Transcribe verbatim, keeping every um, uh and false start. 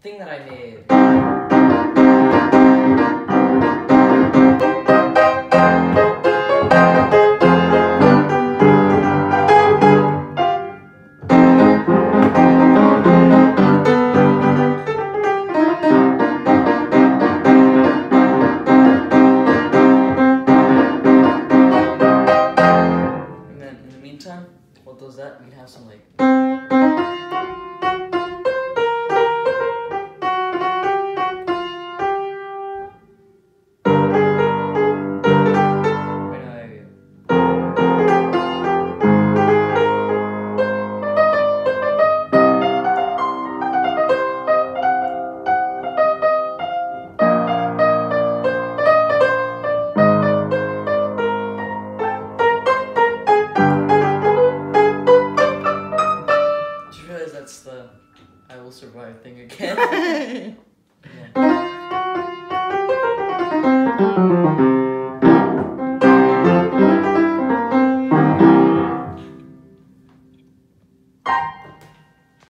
thing that I made. What does that? We can have some like. Right now, I That's the I will survive thing again. Yeah.